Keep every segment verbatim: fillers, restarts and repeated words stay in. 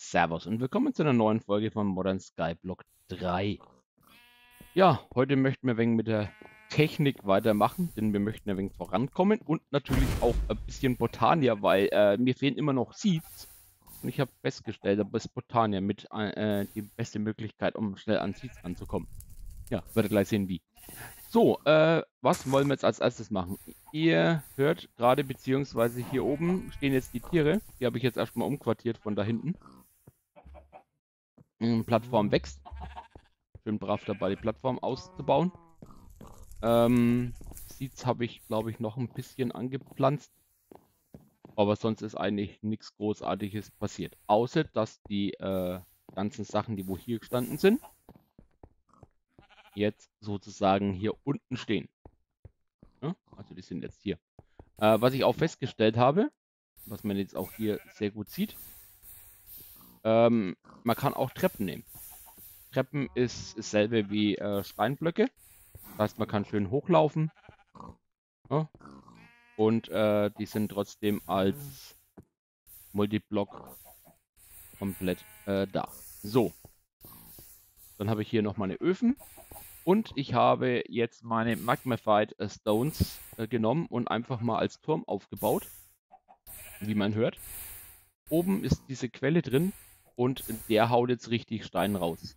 Servus und willkommen zu einer neuen Folge von Modern Skyblock drei. Ja, heute möchten wir ein wenig mit der Technik weitermachen, denn wir möchten ein wenig vorankommen und natürlich auch ein bisschen Botania, weil äh, mir fehlen immer noch Seeds. Und ich habe festgestellt, da ist Botania mit äh, die beste Möglichkeit, um schnell an Seeds ranzukommen. Ja, werdet gleich sehen, wie. So, äh, was wollen wir jetzt als erstes machen? Ihr hört gerade, beziehungsweise hier oben stehen jetzt die Tiere. Die habe ich jetzt erstmal umquartiert von da hinten. Ähm, Plattform wächst. Schön brav dabei, die Plattform auszubauen. Ähm, Seeds habe ich, glaube ich, noch ein bisschen angepflanzt. Aber sonst ist eigentlich nichts Großartiges passiert. Außer, dass die äh, ganzen Sachen, die wo hier gestanden sind, jetzt sozusagen hier unten stehen. Ja? Also die sind jetzt hier. Äh, was ich auch festgestellt habe, was man jetzt auch hier sehr gut sieht, ähm, man kann auch Treppen nehmen. Treppen ist dasselbe wie äh, Steinblöcke. Das heißt, man kann schön hochlaufen. Ja? Und äh, die sind trotzdem als Multiblock komplett äh, da. So, dann habe ich hier noch meine Öfen und ich habe jetzt meine Magnified Stones äh, genommen und einfach mal als Turm aufgebaut, wie man hört. Oben ist diese Quelle drin und der haut jetzt richtig Stein raus.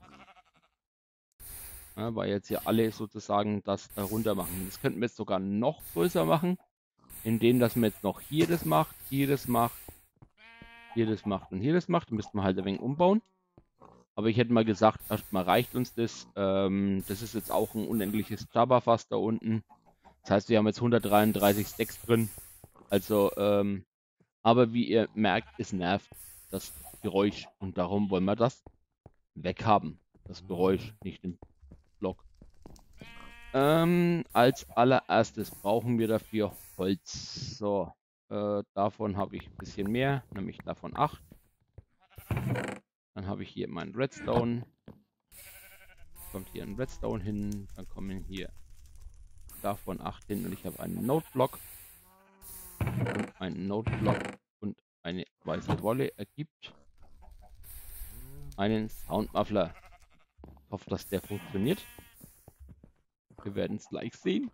Ja, weil jetzt hier alle sozusagen das äh, runter machen. Das könnten wir jetzt sogar noch größer machen, indem dass man jetzt noch hier das macht, hier das macht, hier das macht und hier das macht. Da müssten wir halt ein wenig umbauen. Aber ich hätte mal gesagt, erstmal reicht uns das. Ähm, das ist jetzt auch ein unendliches Java-Fass da unten. Das heißt, wir haben jetzt hundertdreiunddreißig Stacks drin. Also, ähm, aber wie ihr merkt, es nervt das Geräusch. Und darum wollen wir das weghaben. Das Geräusch, nicht den Block. Ähm, als allererstes brauchen wir dafür Holz. So, äh, davon habe ich ein bisschen mehr, nämlich davon acht. Dann habe ich hier meinen Redstone. Kommt hier ein Redstone hin. Dann kommen hier davon acht hin und ich habe einen Node-Block. Und ein Node-Block und eine weiße Wolle ergibt einen Soundmuffler. Ich hoffe, dass der funktioniert. Wir werden es gleich sehen.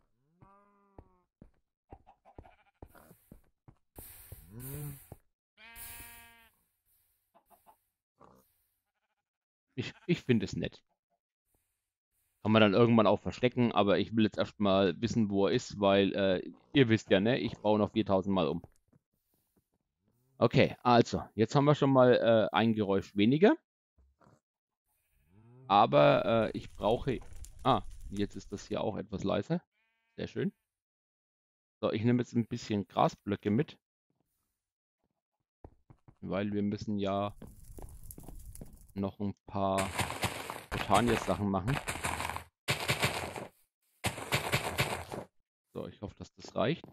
Ich, ich finde es nett. Kann man dann irgendwann auch verstecken, aber ich will jetzt erstmal wissen, wo er ist, weil äh, ihr wisst ja, ne? Ich baue noch viertausend Mal um. Okay, also, jetzt haben wir schon mal äh, ein Geräusch weniger. Aber äh, ich brauche... Ah, jetzt ist das hier auch etwas leiser. Sehr schön. So, ich nehme jetzt ein bisschen Grasblöcke mit. Weil wir müssen ja noch ein paar Botanier-Sachen machen. So, ich hoffe, dass das reicht.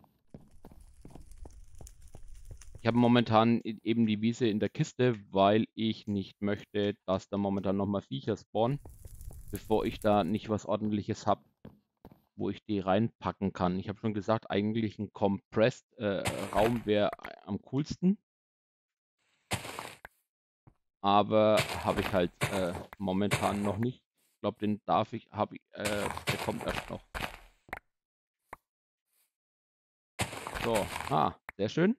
Ich habe momentan eben die Wiese in der Kiste, weil ich nicht möchte, dass da momentan nochmal Viecher spawnen, bevor ich da nicht was Ordentliches habe, wo ich die reinpacken kann. Ich habe schon gesagt, eigentlich ein Compressed-Raum äh, wäre am coolsten. Aber habe ich halt äh, momentan noch nicht. Ich glaube, den darf ich, habe ich, äh, der kommt erst noch. So, ah, sehr schön.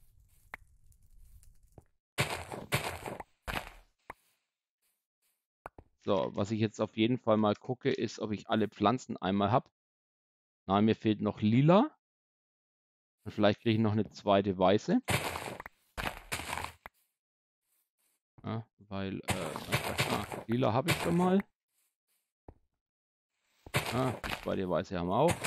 So, was ich jetzt auf jeden Fall mal gucke, ist, ob ich alle Pflanzen einmal habe. Nein, mir fehlt noch lila. Und vielleicht kriege ich noch eine zweite weiße. Ja, weil, äh, ah, lila habe ich schon mal. Ah, die zweite weiße haben wir auch.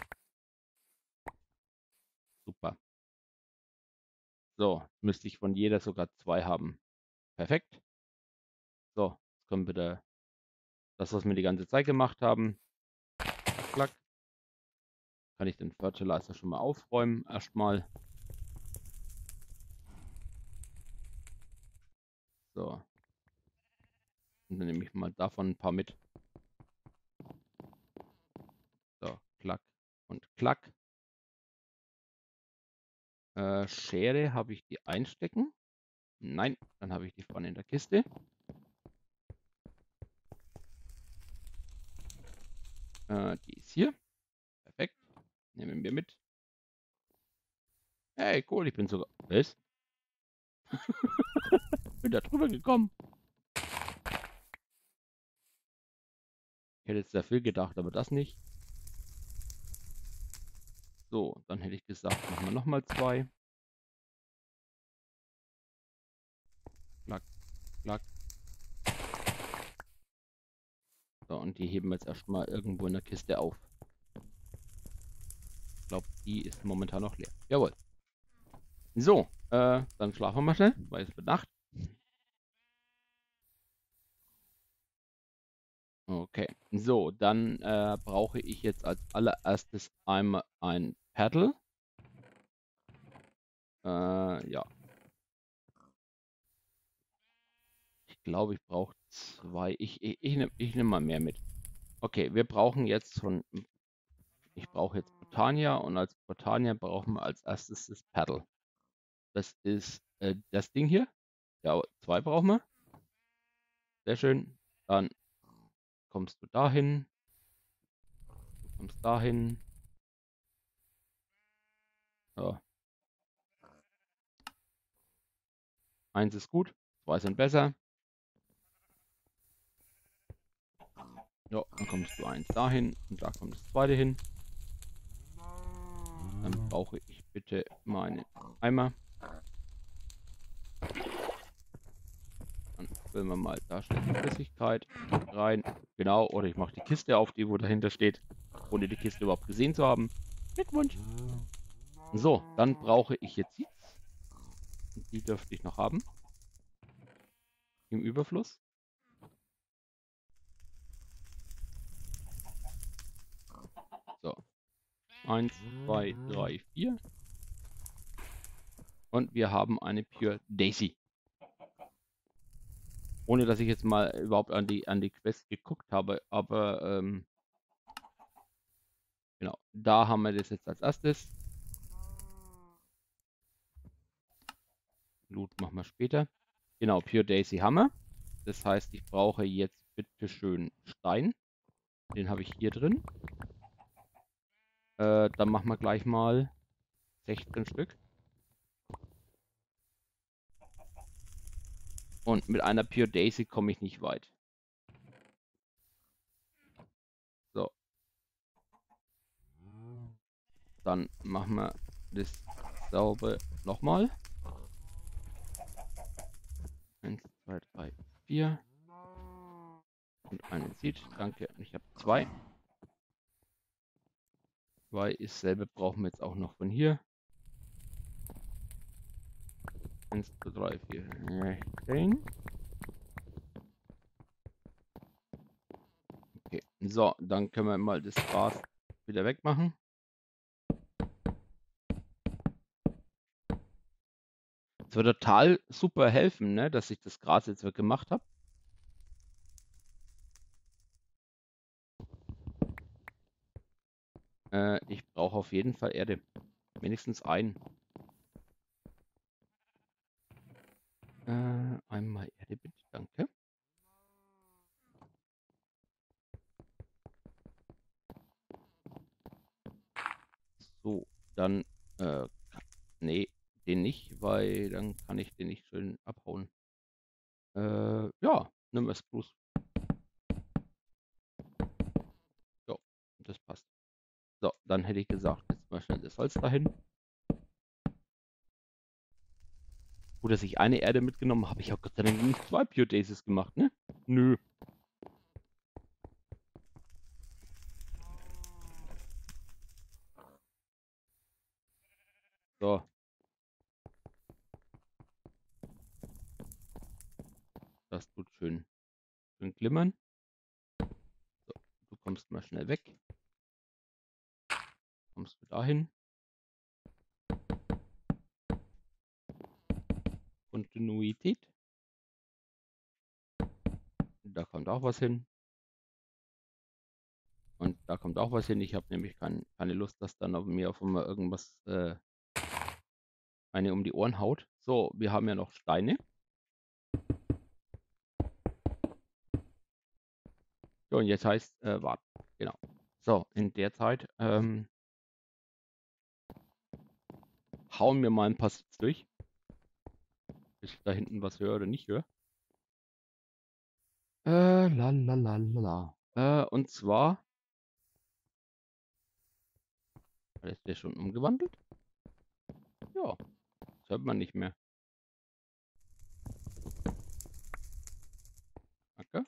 Super. So, müsste ich von jeder sogar zwei haben. Perfekt. So, jetzt kommen wieder das, was wir die ganze Zeit gemacht haben. Klack. Kann ich den Fertilizer schon mal aufräumen. Erstmal. So. Und dann nehme ich mal davon ein paar mit. So, klack und klack. Äh, Schere habe ich die einstecken. Nein, dann habe ich die vorne in der Kiste. Äh, die ist hier. Perfekt. Nehmen wir mit. Hey, cool, ich bin sogar... Was? Bin da drüber gekommen. Ich hätte jetzt sehr viel gedacht, aber das nicht. So, dann hätte ich gesagt, machen wir nochmal zwei. Klack, klack. So, und die heben wir jetzt erstmal irgendwo in der Kiste auf. Ich glaube, die ist momentan noch leer. Jawohl. So, äh, dann schlafen wir mal schnell, weil es wird Nacht. Okay, so, dann äh, brauche ich jetzt als allererstes einmal ein Paddle. Äh, ja. Ich glaube, ich brauche zwei. Ich, ich, ich nehme ich nehm mal mehr mit. Okay, wir brauchen jetzt von... Ich brauche jetzt Botania und als Botania brauchen wir als erstes das Paddle. Das ist äh, das Ding hier. Ja, zwei brauchen wir. Sehr schön. Dann kommst du dahin. Du kommst dahin. So. Eins ist gut, zwei sind besser. Ja, dann kommst du eins dahin und da kommt das zweite hin. Dann brauche ich bitte meine Eimer. Dann füllen wir mal da schnell die Flüssigkeit rein. Genau, oder ich mache die Kiste auf, die wo dahinter steht, ohne die Kiste überhaupt gesehen zu haben. Glückwunsch. So, dann brauche ich jetzt die. Die dürfte ich noch haben. Im Überfluss. So. Eins, zwei, drei, vier. Und wir haben eine Pure Daisy. Ohne dass ich jetzt mal überhaupt an die, an die Quest geguckt habe. Aber ähm, genau, da haben wir das jetzt als erstes. Loot machen wir später. Genau, Pure Daisy haben wir. Das heißt, ich brauche jetzt bitte schön Stein. Den habe ich hier drin. Äh, dann machen wir gleich mal sechzehn Stück. Und mit einer Pure Daisy komme ich nicht weit. So. Dann machen wir das sauber nochmal. eins, zwei, drei, vier. Und einen Seed. Danke. Ich habe zwei. Zwei ist selbe brauchen wir jetzt auch noch von hier. eins, zwei, drei, vier. sechzehn. Okay. So, dann können wir mal das Gras wieder wegmachen. Es wird total super helfen, ne, dass ich das Gras jetzt weggemacht habe. Äh, ich brauche auf jeden Fall Erde. Wenigstens einen. Äh, einmal Erde bitte, danke. So, dann, äh, nee, den nicht, weil dann kann ich den nicht schön abhauen. Äh, ja, nimm es Spruce. Ja, das passt. So, dann hätte ich gesagt, jetzt mal schnell das Holz dahin. Gut, dass ich eine Erde mitgenommen habe. Ich habe Gott sei Dank nicht zwei Pure Daisies gemacht, ne? Nö. So. Das tut schön, schön glimmern. So, du kommst mal schnell weg. Kommst du dahin. Kontinuität. Da kommt auch was hin. Und da kommt auch was hin. Ich habe nämlich kein, keine Lust, dass dann auf mir auf einmal irgendwas äh, eine um die Ohren haut. So, wir haben ja noch Steine. So, und jetzt heißt, äh, warten. Genau. So, in der Zeit ähm, hauen wir mal ein paar Sits durch. Bis ich da hinten was höre oder nicht höre. Äh, la la la la la. Äh, und zwar. Ist der schon umgewandelt? Ja, das hört man nicht mehr. Danke.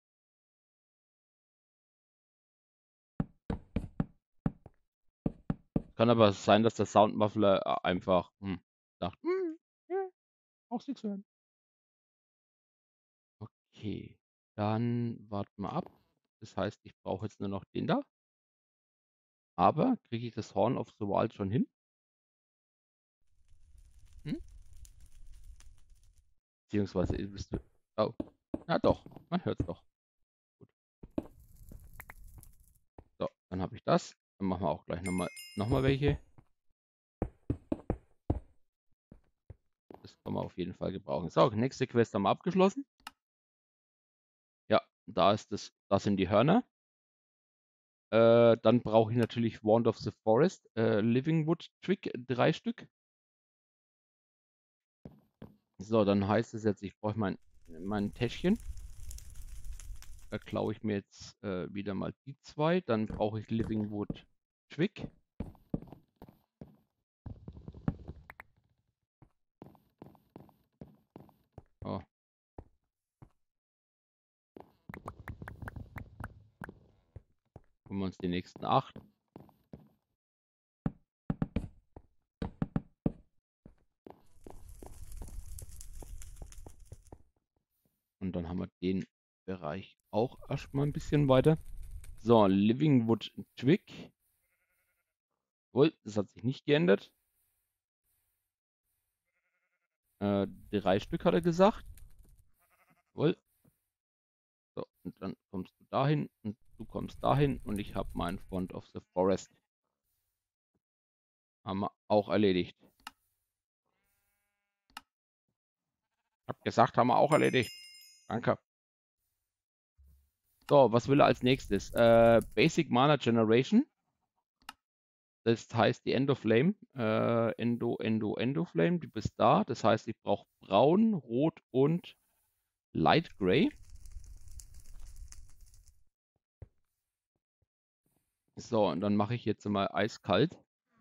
Kann aber sein, dass der Soundmuffler äh, einfach hm, sagt, hm, ja, auch nichts hören. Okay, dann warten wir ab. Das heißt, ich brauche jetzt nur noch den da. Aber kriege ich das Horn of the Wild schon hin? Hm? Beziehungsweise bist du. Oh, na doch, man hört es doch. Gut. So, dann habe ich das. Dann machen wir auch gleich nochmal noch mal welche. Das kann man auf jeden Fall gebrauchen. So, nächste Quest haben wir abgeschlossen. Ja, da ist das, das sind die Hörner. Äh, dann brauche ich natürlich Wand of the Forest, äh, Living Wood Twig, drei Stück. So, dann heißt es jetzt, ich brauche mein, mein Täschchen. Da klaue ich mir jetzt äh, wieder mal die zwei. Dann brauche ich Living Wood Twig. Oh. Holen wir uns die nächsten acht. Und dann haben wir den Bereich auch erstmal ein bisschen weiter. So, Living Wood Twig. Wohl, das hat sich nicht geändert. Äh, drei Stück hat er gesagt. Wohl. So, und dann kommst du dahin und du kommst dahin und ich habe meinen Front of the Forest. Haben wir auch erledigt. Hab gesagt, haben wir auch erledigt. Danke. So, was will er als nächstes? Äh, Basic Mana Generation. Das heißt die Endo Flame. Äh, Endo, Endo, Endo Flame. Du bist da. Das heißt, ich brauche Braun, Rot und Light Gray. So, und dann mache ich jetzt mal eiskalt.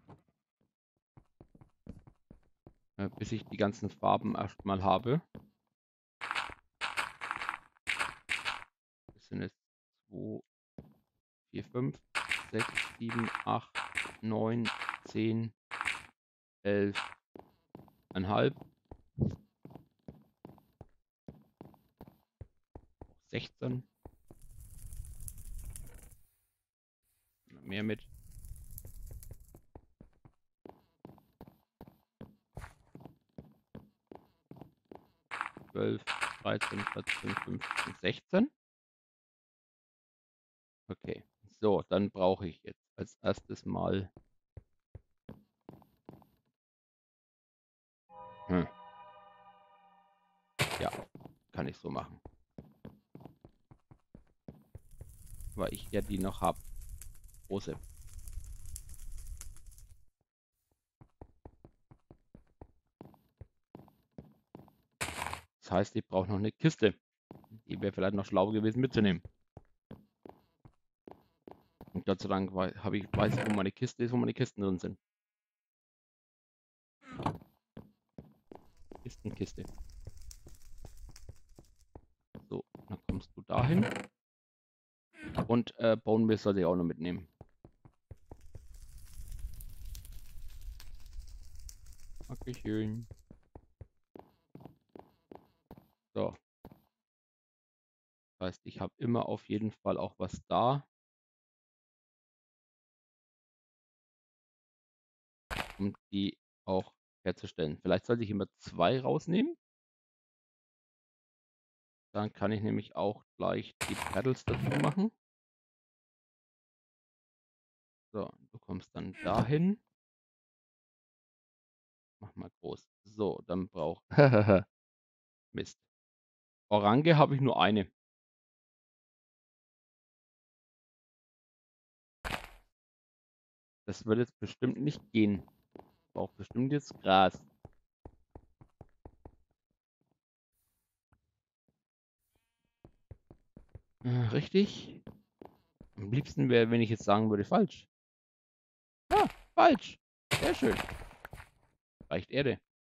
Äh, bis ich die ganzen Farben erstmal habe. Das sind jetzt zwei, vier, fünf, sechs, sieben, acht, neun, zehn, elf, einhalb, sechzehn. Mehr mit. zwölf, dreizehn, vierzehn, fünfzehn, sechzehn. Okay, so, dann brauche ich jetzt als erstes mal. Hm. Ja, kann ich so machen. Weil ich ja die noch habe. Große. Das heißt, ich brauche noch eine Kiste. Die wäre vielleicht noch schlau gewesen mitzunehmen. Und Gott sei Dank habe ich, weiß ich, wo meine Kiste ist, wo meine Kisten drin sind. Kistenkiste. So, dann kommst du dahin. Und äh, Bone Meal sollte ich auch noch mitnehmen. Dankeschön. So. Das heißt, ich habe immer auf jeden Fall auch was da, um die auch herzustellen. Vielleicht sollte ich immer zwei rausnehmen. Dann kann ich nämlich auch gleich die Pedals dazu machen. So, du kommst dann dahin. Mach mal groß. So, dann braucht. Mist. Orange habe ich nur eine. Das wird jetzt bestimmt nicht gehen. Braucht bestimmt jetzt Gras. Äh, richtig. Am liebsten wäre, wenn ich jetzt sagen würde, falsch. Ah, falsch. Sehr schön. Reicht Erde.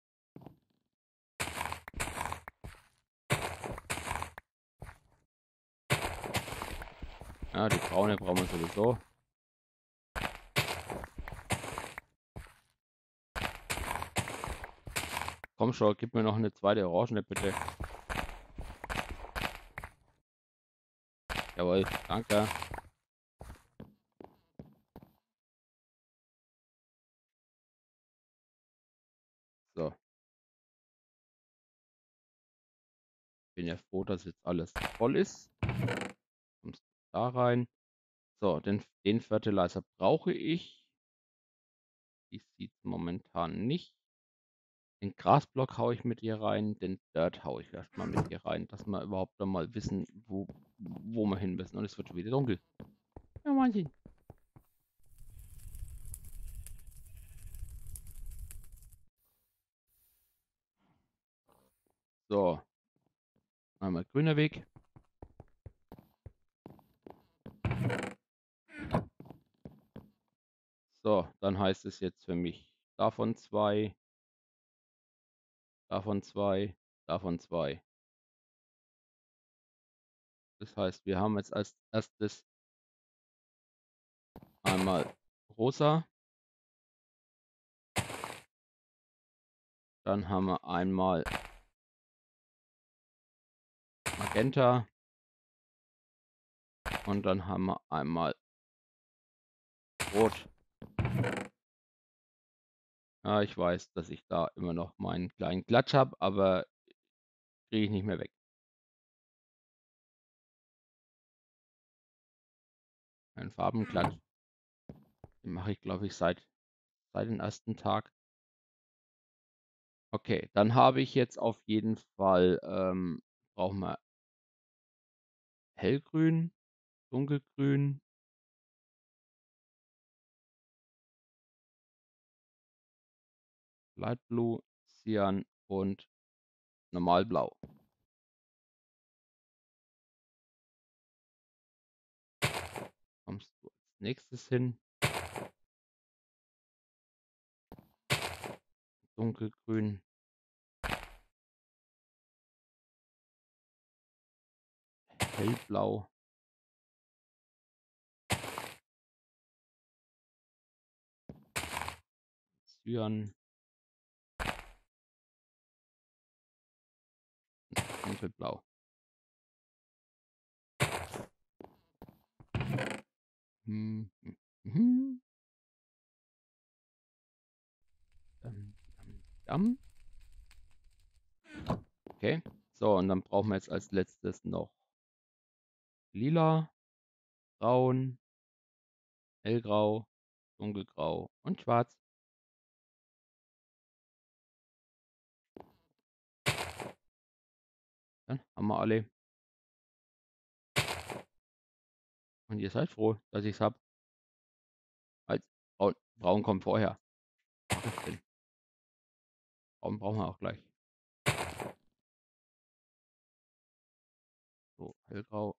Ja, die braune brauchen wir sowieso. Komm schon, gib mir noch eine zweite Orangene, bitte. Jawohl, danke. So. Bin ja froh, dass jetzt alles voll ist. Kommst da rein. So, den, den Fertilizer brauche ich. Die sieht momentan nicht. Den Grasblock haue ich mit ihr rein. Den Dirt haue ich erstmal mit ihr rein, dass wir überhaupt mal wissen, wo, wo wir hin müssen. Und es wird schon wieder dunkel. Ja, Wahnsinn. So. Einmal grüner Weg. So, dann heißt es jetzt für mich davon zwei, davon zwei, davon zwei. Das heißt, wir haben jetzt als erstes einmal rosa. Dann haben wir einmal Magenta. Und dann haben wir einmal Rot. Ja, ich weiß, dass ich da immer noch meinen kleinen Klatsch habe, aber kriege ich nicht mehr weg. Einen Farbenklatsch. Den mache ich, glaube ich, seit, seit dem ersten Tag. Okay, dann habe ich jetzt auf jeden Fall, ähm, brauchen wir hellgrün, dunkelgrün, Light Blue, Cyan und Normalblau. Kommst du als nächstes hin? Dunkelgrün. Hellblau. Cyan. Dunkelblau. Hm, hm, hm. Dam, dam, dam. Okay, so, und dann brauchen wir jetzt als letztes noch lila, braun, hellgrau, dunkelgrau und schwarz. Dann haben wir alle. Und ihr seid froh, dass ich es habe. Als braun, braun kommt vorher. Mach ich denn? Braun brauchen wir auch gleich. So, hellgrau.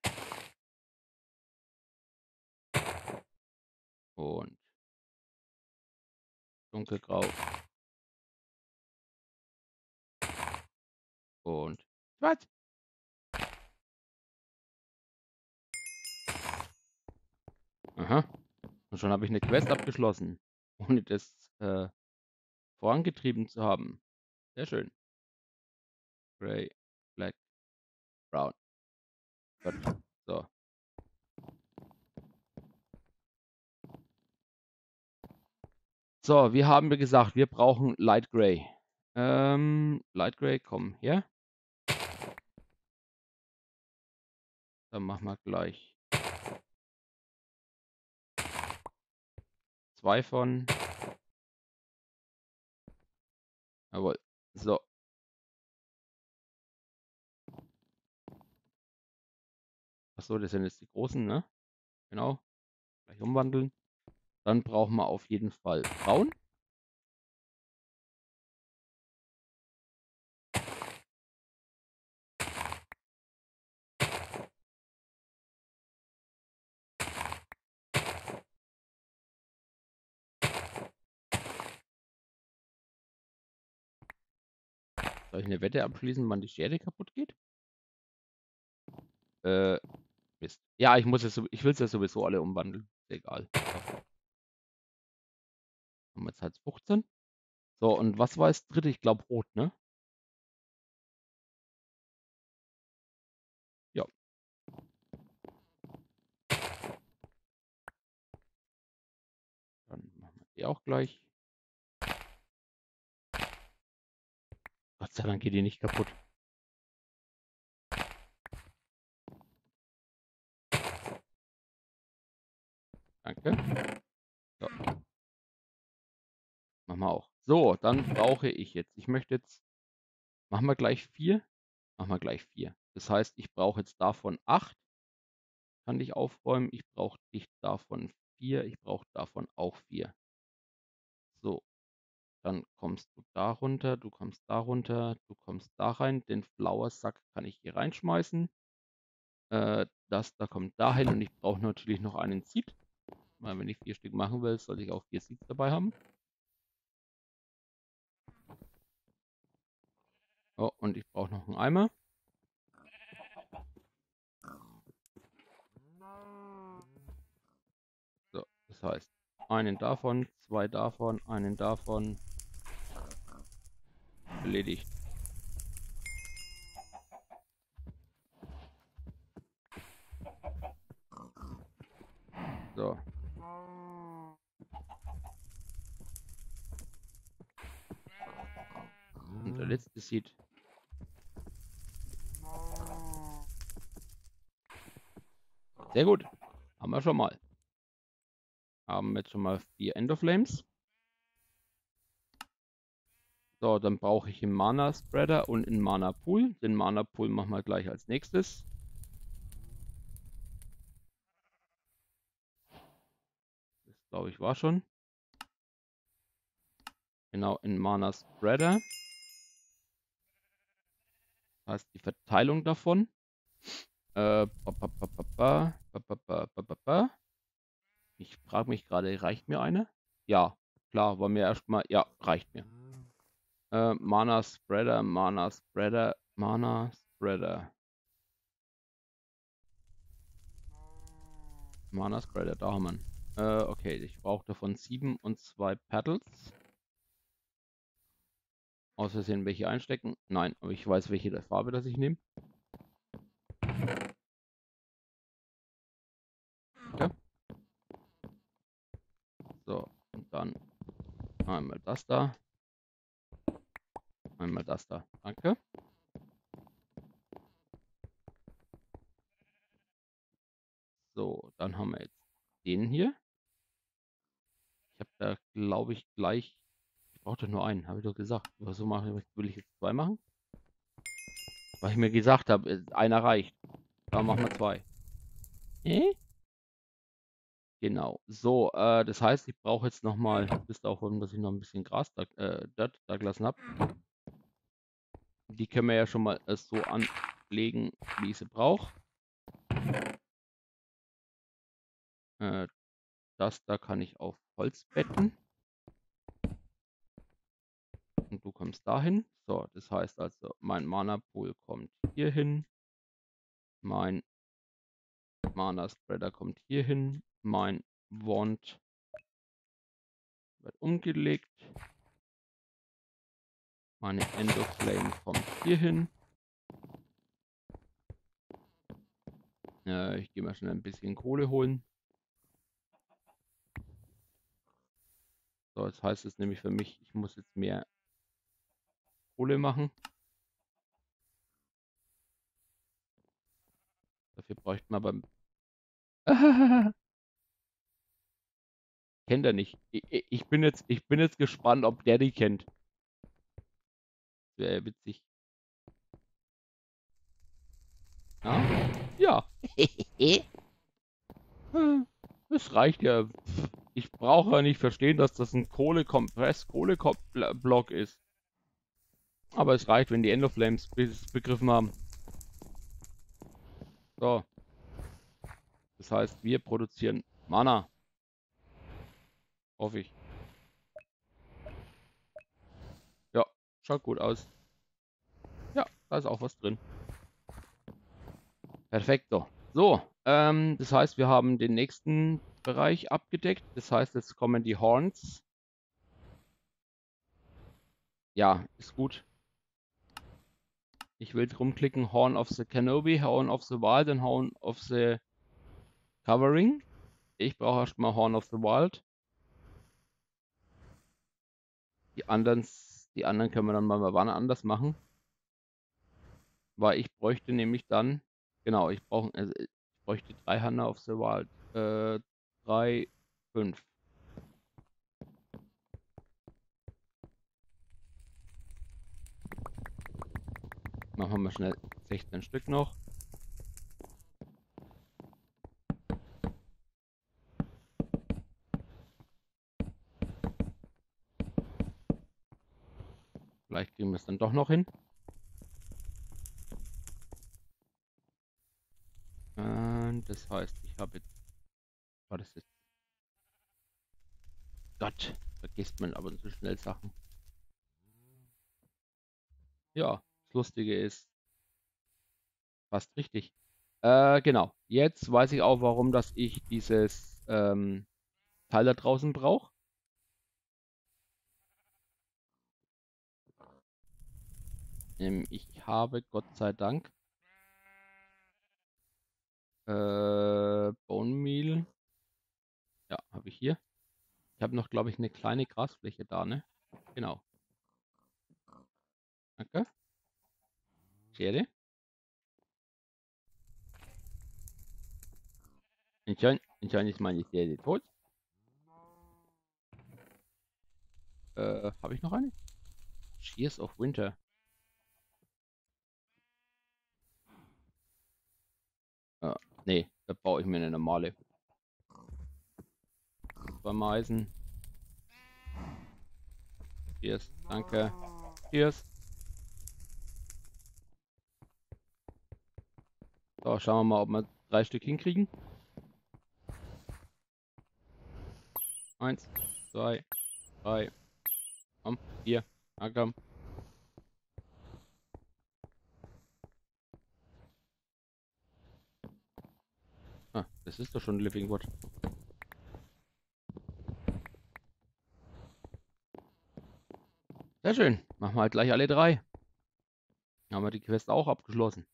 Und dunkelgrau. Und schwarz. Aha. Und schon habe ich eine Quest abgeschlossen. Ohne das äh, vorangetrieben zu haben. Sehr schön. Gray, Black, Brown. Gut. So. So, wie haben wir gesagt, wir brauchen Light Gray. Ähm, Light Gray, komm her. Dann machen wir gleich zwei von. Jawohl. So. Achso, das sind jetzt die großen, ne? Genau. Gleich umwandeln. Dann brauchen wir auf jeden Fall braun. Soll ich eine Wette abschließen, wann die Schere kaputt geht? Äh, Mist. Ja, ich muss es, so- ich will es ja sowieso alle umwandeln. Ist egal. So. Haben wir jetzt halt fünfzehn. So, und was war das dritte? Ich glaube rot, ne? Ja. Dann machen wir die auch gleich. Gott sei Dank geht die nicht kaputt. Danke. So. Machen wir auch. So, dann brauche ich jetzt. Ich möchte jetzt. Machen wir gleich vier? Machen wir gleich vier. Das heißt, ich brauche jetzt davon acht. Kann ich aufräumen. Ich brauche dich davon vier. Ich brauche davon auch vier. So. Dann kommst du da runter. Du kommst da runter. Du kommst da rein. Den Flowersack kann ich hier reinschmeißen. Äh, das da kommt dahin. Und ich brauche natürlich noch einen Seed. Weil wenn ich vier Stück machen will, sollte ich auch vier Seeds dabei haben. Oh, und ich brauche noch einen Eimer. So, das heißt, einen davon, zwei davon, einen davon. Erledigt. So. Und der letzte sieht. Sehr gut. Haben wir schon mal. Haben jetzt schon mal vier Enderflames. So, dann brauche ich einen Mana Spreader und einen Mana Pool. Den Mana Pool machen wir gleich als nächstes. Das glaube ich war schon. Genau, in Mana Spreader. Das heißt die Verteilung davon. Äh, ba, ba, ba, ba, ba, ba, ba, ba, ba, ba. Ich frage mich gerade, reicht mir eine? Ja, klar, war mir erstmal. Ja, reicht mir. Äh, Mana Spreader, Mana Spreader, Mana Spreader. Mana Spreader, da haben wir ihn. Äh, okay, ich brauche davon sieben und zwei Paddles. Aus Versehen welche einstecken? Nein, aber ich weiß, welche der Farbe das ich nehme. Okay. So, und dann einmal das da. Einmal das da. Danke. So, dann haben wir jetzt den hier. Ich habe da, glaube ich, gleich. Ich brauche doch nur einen, habe ich doch gesagt. Aber so mache will ich jetzt zwei machen? Weil ich mir gesagt habe, einer reicht. Da machen wir zwei. Äh? Genau. So, äh, das heißt, ich brauche jetzt nochmal, bis davon, dass ich noch ein bisschen Gras da, äh, Dirt da gelassen habe. Die können wir ja schon mal äh, so anlegen, wie ich sie brauche. Äh, das da kann ich auf Holz betten. Und du kommst dahin. So, das heißt also, mein Mana Pool kommt hier hin. Mein Mana Spreader kommt hier hin. Mein Wand wird umgelegt. Meine Endoflame kommt hier hin. Äh, ich gehe mal schnell ein bisschen Kohle holen. So, das heißt es nämlich für mich, ich muss jetzt mehr Kohle machen. Dafür bräuchte man aber. Kennt er nicht. Ich, ich, bin jetzt, ich bin jetzt gespannt, ob der die kennt. Wäre ja witzig. Ja. Ja. Es reicht ja. Ich brauche ja nicht verstehen, dass das ein Kohlekompress-Kohleblock ist. Aber es reicht, wenn die Endoflames es begriffen haben. So. Das heißt, wir produzieren Mana. Hoffe ich. Ja, schaut gut aus. Ja, da ist auch was drin. Perfekto. So, ähm, das heißt, wir haben den nächsten Bereich abgedeckt. Das heißt, jetzt kommen die Horns. Ja, ist gut. Ich will rumklicken, Horn of the Kenobi, Horn of the Wild und Horn of the Covering. Ich brauche erstmal Horn of the Wild. Die anderen, die anderen können wir dann mal wann anders machen. Weil ich bräuchte nämlich dann, genau, ich brauche, also ich bräuchte drei Hunter of the Wild. Äh, drei, fünf. Machen wir schnell sechzehn Stück noch. Vielleicht kriegen wir es dann doch noch hin. Und das heißt, ich habe jetzt. War das jetzt? Gott, vergisst man aber so schnell Sachen. Ja, das Lustige ist fast richtig. Äh, genau. Jetzt weiß ich auch, warum dass ich dieses ähm, Teil da draußen brauche. Ähm, ich habe, Gott sei Dank, äh, Bone Meal. Ja, habe ich hier. Ich habe noch, glaube ich, eine kleine Grasfläche da, ne? Genau. Danke. Schere. Anscheinend, anscheinend ist meine Schere tot. Äh, habe ich noch eine? Shears of Winter. Äh, nee, da baue ich mir eine normale. Beim Eisen. Cheers, danke. Cheers. So, schauen wir mal, ob wir drei Stück hinkriegen. Eins, zwei, drei. Komm, vier. Na komm. Ah, das ist doch schon Living Wood. Sehr schön. Machen wir halt gleich alle drei. Dann haben wir die Quest auch abgeschlossen.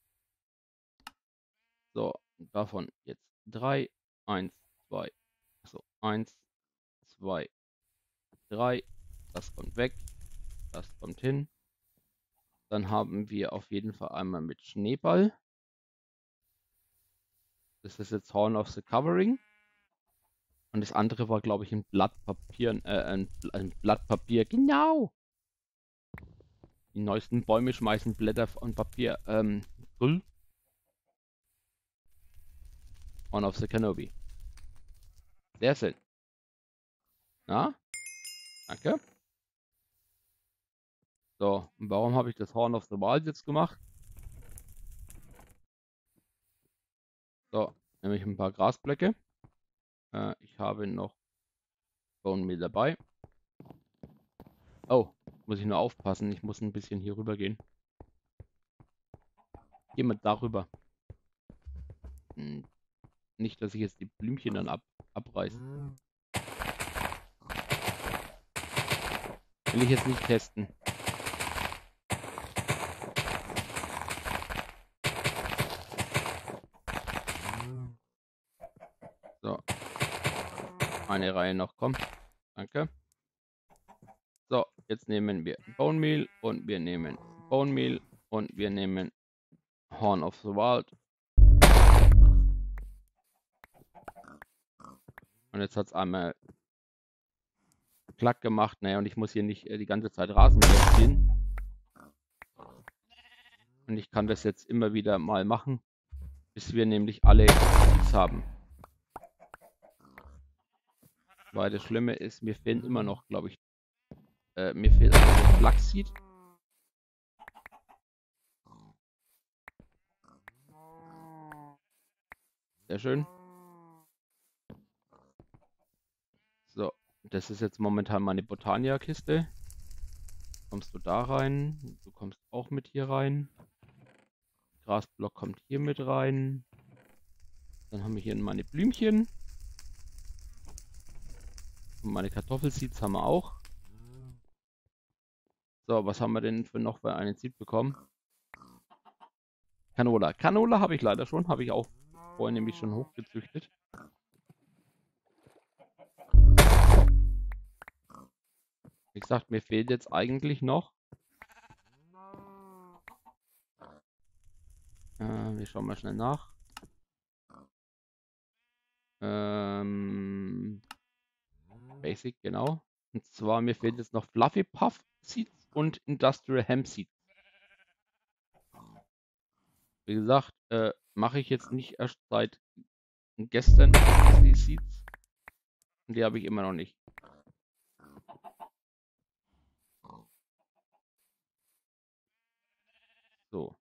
So, davon jetzt drei. Eins, zwei. So, eins, zwei, drei. Das kommt weg. Das kommt hin. Dann haben wir auf jeden Fall einmal mit Schneeball. Das ist jetzt Horn of the Covering. Und das andere war, glaube ich, ein Blatt Papier. Äh, ein, ein Blatt Papier. Genau. Die neuesten Bäume schmeißen Blätter und Papier. Ähm, Grün. Horn of the Kenobi. Sehr schön. Ja. Danke. So, und warum habe ich das Horn of the Wild jetzt gemacht? So, nämlich ein paar Grasblöcke. Äh, ich habe noch Bone Meal dabei. Oh, muss ich nur aufpassen. Ich muss ein bisschen hier rüber gehen. Gehen wir darüber. Hm, nicht, dass ich jetzt die Blümchen dann ab, abreiße. Will ich jetzt nicht testen. So. Eine Reihe noch, komm. Danke. So, jetzt nehmen wir Bone Meal und wir nehmen Bone Meal und wir nehmen Horn of the Wild. Und jetzt hat es einmal Klack gemacht. Naja, und ich muss hier nicht äh, die ganze Zeit Rasenmäher ziehen. Und ich kann das jetzt immer wieder mal machen, bis wir nämlich alle Seeds haben. Weil das Schlimme ist, mir fehlen immer noch, glaube ich, äh, mir fehlt also Flaxseed. Sehr schön. So, das ist jetzt momentan meine Botania-Kiste. Kommst du da rein? Du kommst auch mit hier rein. Grasblock kommt hier mit rein. Dann haben wir hier meine Blümchen. Und meine Kartoffelseeds haben wir auch. So, was haben wir denn für noch für einen Seed bekommen? Canola. Canola habe ich leider schon. Habe ich auch vorhin nämlich schon hochgezüchtet. Wie gesagt, mir fehlt jetzt eigentlich noch. Äh, wir schauen mal schnell nach. Ähm, Basic, genau. Und zwar, mir fehlt jetzt noch Fluffy Puff Seeds und Industrial Hemp Seeds. Wie gesagt, äh, mache ich jetzt nicht erst seit gestern die Seeds. Und die habe ich immer noch nicht. So.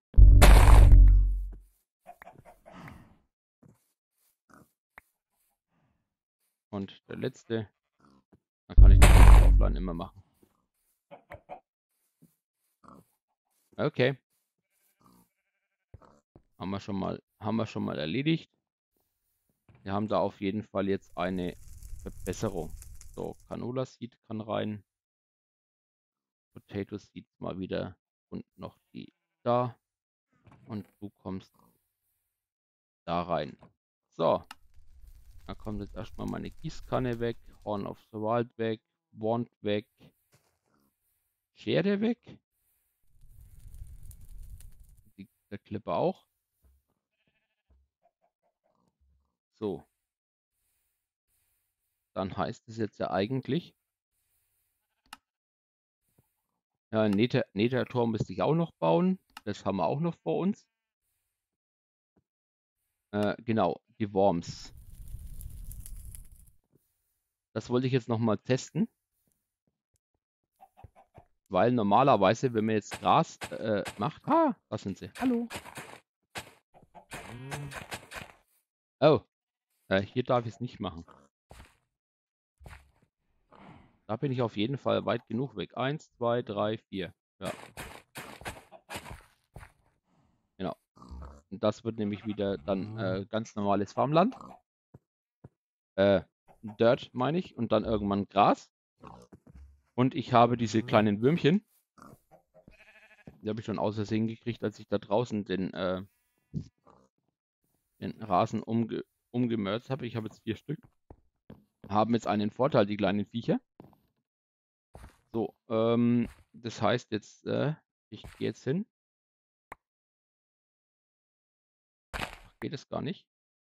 Und der letzte. Dann kann ich das offline immer machen. Okay. Haben wir schon mal, haben wir schon mal erledigt. Wir haben da auf jeden Fall jetzt eine Verbesserung. So, Canola Seed kann rein. Potato Seed mal wieder. Und noch die da. Und du kommst da rein. So. Da kommt jetzt erstmal meine Gießkanne weg. Horn of the Wild weg. Wand weg. Schere weg. Die, der Clipper auch. So. Dann heißt es jetzt ja eigentlich. Ja, ein Nether, Nether-Tor müsste ich auch noch bauen. Das haben wir auch noch vor uns. Äh, genau, die Worms. Das wollte ich jetzt noch mal testen. Weil normalerweise, wenn man jetzt Gras äh, macht... Ah, da sind sie. Hallo. Oh, äh, hier darf ich es nicht machen. Da bin ich auf jeden Fall weit genug weg. Eins, zwei, drei, vier. Ja. Genau. Und das wird nämlich wieder dann äh, ganz normales Farmland. Äh, Dirt meine ich. Und dann irgendwann Gras. Und ich habe diese kleinen Würmchen. Die habe ich schon aus Versehen gekriegt, als ich da draußen den, äh, den Rasen umge umgemörzt habe. Ich habe jetzt vier Stück. Haben jetzt einen Vorteil, die kleinen Viecher. So, ähm, das heißt jetzt, äh, ich gehe jetzt hin. Ach, geht es gar nicht.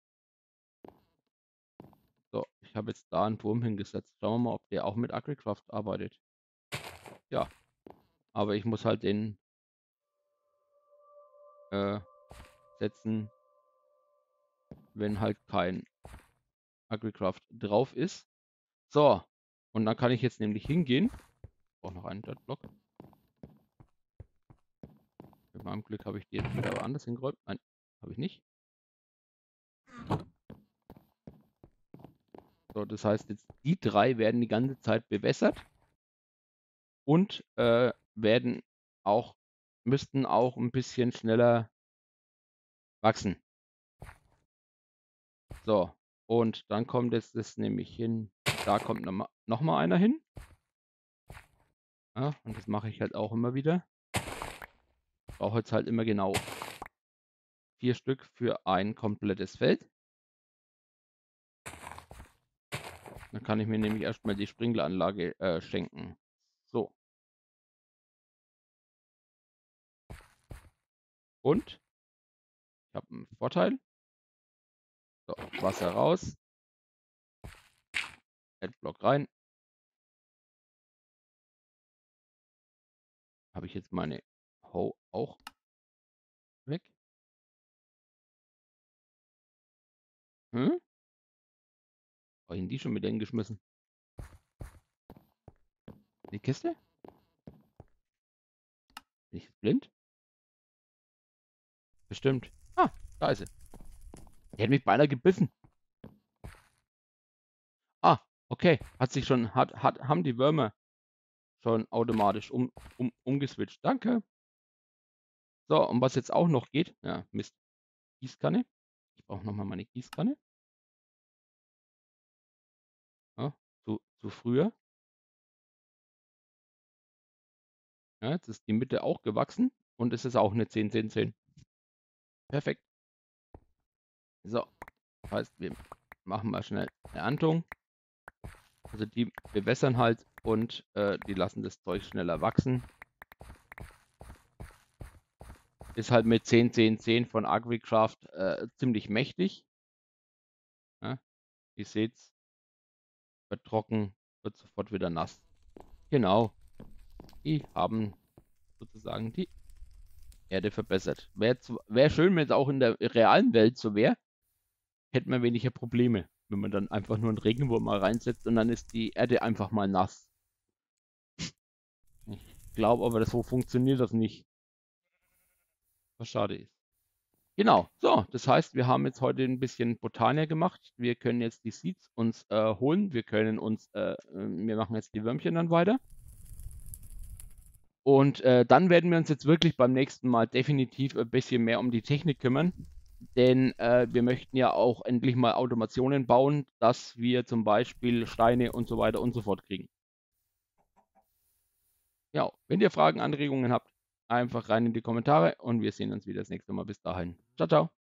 So, ich habe jetzt da einen Wurm hingesetzt. Schauen wir mal, ob der auch mit Agricraft arbeitet. Ja, aber ich muss halt den äh, setzen, wenn halt kein Agricraft drauf ist. So, und dann kann ich jetzt nämlich hingehen. Ich brauche noch einen Dirtblock. Mit meinem Glück habe ich die jetzt wieder woanders hingeräumt. Nein, habe ich nicht. So, das heißt jetzt, die drei werden die ganze Zeit bewässert und äh, werden auch, müssten auch ein bisschen schneller wachsen. So, und dann kommt jetzt das nämlich hin. Da kommt noch mal, noch mal einer hin. Ja, und das mache ich halt auch immer wieder. Ich brauche jetzt halt immer genau vier Stück für ein komplettes Feld. Dann kann ich mir nämlich erstmal die Sprinkleranlage äh, schenken. So. Und ich habe einen Vorteil. So, Wasser raus. Adblock rein. Habe ich jetzt meine Hoe auch Hm? Habe ich die schon mit hingeschmissen? Die Kiste? Bin ich jetzt blind? Bestimmt. Ah, da ist sie. Die hat mich beinahe gebissen. Ah, okay. Hat sich schon, hat, hat, haben die Würmer schon automatisch um, um, umgeswitcht. Danke. So, und was jetzt auch noch geht, ja, Mist, Gießkanne. Ich brauche nochmal meine Gießkanne. Ja, zu, zu früher. Ja, jetzt ist die Mitte auch gewachsen und es ist auch eine zehn, zehn, zehn. Perfekt. So, das heißt, wir machen mal schnell eine Erntung. Also die bewässern halt und äh, die lassen das Zeug schneller wachsen. Ist halt mit zehn, zehn, zehn von Agricraft äh, ziemlich mächtig. Ja, ihr seht's, wird trocken, wird sofort wieder nass. Genau, die haben sozusagen die Erde verbessert. Wäre wär schön, wenn es auch in der realen Welt so wäre. Hätten wir weniger Probleme, wenn man dann einfach nur einen Regenwurm mal reinsetzt und dann ist die Erde einfach mal nass. Ich glaube aber, so funktioniert das nicht. Was schade ist. Genau, so, das heißt, wir haben jetzt heute ein bisschen Botania gemacht. Wir können jetzt die Seeds uns äh, holen. Wir können uns, äh, wir machen jetzt die Würmchen dann weiter. Und äh, dann werden wir uns jetzt wirklich beim nächsten Mal definitiv ein bisschen mehr um die Technik kümmern. Denn äh, wir möchten ja auch endlich mal Automationen bauen, dass wir zum Beispiel Steine und so weiter und so fort kriegen. Ja, wenn ihr Fragen, Anregungen habt, einfach rein in die Kommentare und wir sehen uns wieder das nächste Mal. Bis dahin. Ciao, ciao.